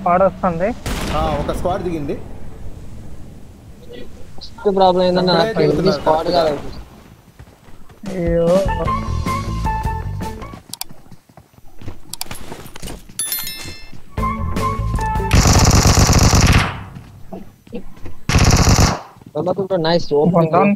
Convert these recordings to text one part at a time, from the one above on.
పాడొస్తుంది. ఒక స్క్వాడ్ దిగింది. First problem ఏంటంటే నాకు స్క్వాడ్ కాదు. అయ్యో నైస్ ఓపెన్ డౌన్.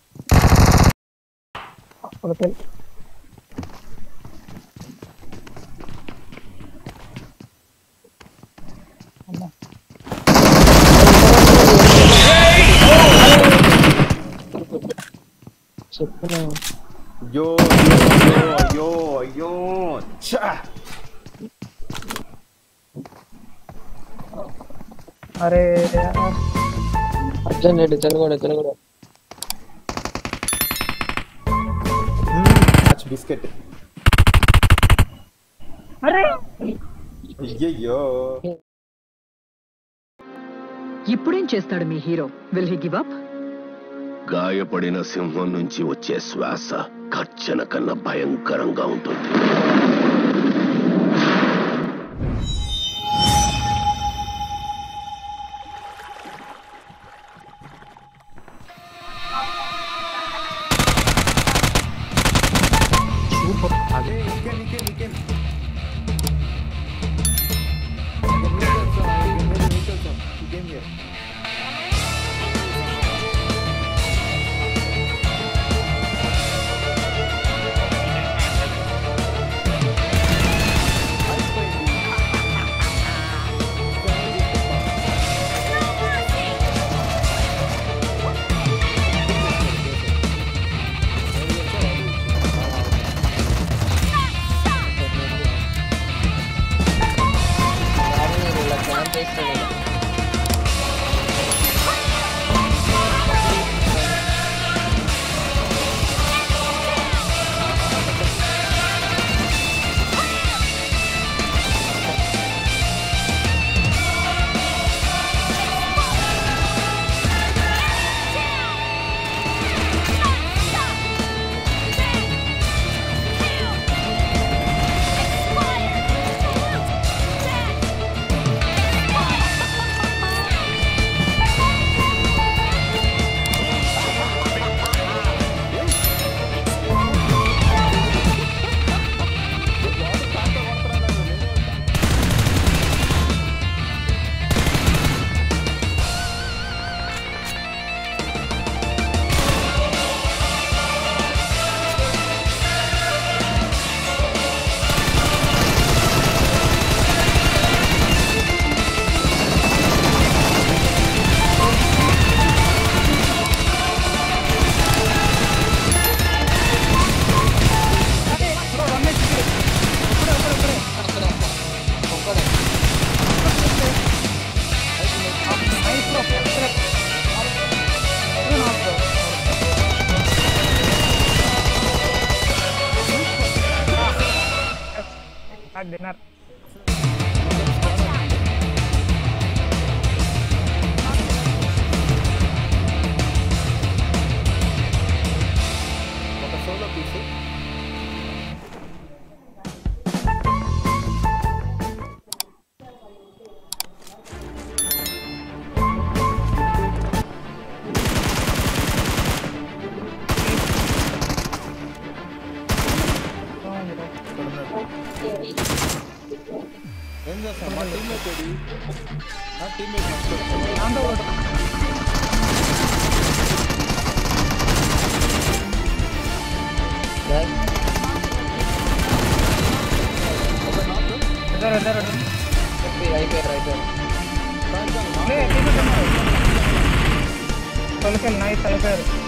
చెప్పురా అయ్యో అయ్యో అయ్యో అరే అర్జున్ రెడ్డి తెలుగు బిస్కెట్. అరే అయ్యయ్యో ఇప్పుడేం చేస్తాడు మీ hero? Will he give up? గాయపడిన సింహం నుంచి వచ్చే శ్వాస గర్జన కన్నా భయంకరంగా ఉంటుంది. డిన్నర్ ఒక సోలో పీస్. ఏం చేస్తాం? మా టీమ్మేట్ ఏది? నా టీమ్మేట్ అయిపోయారు. నైస్ అయిపోయారు.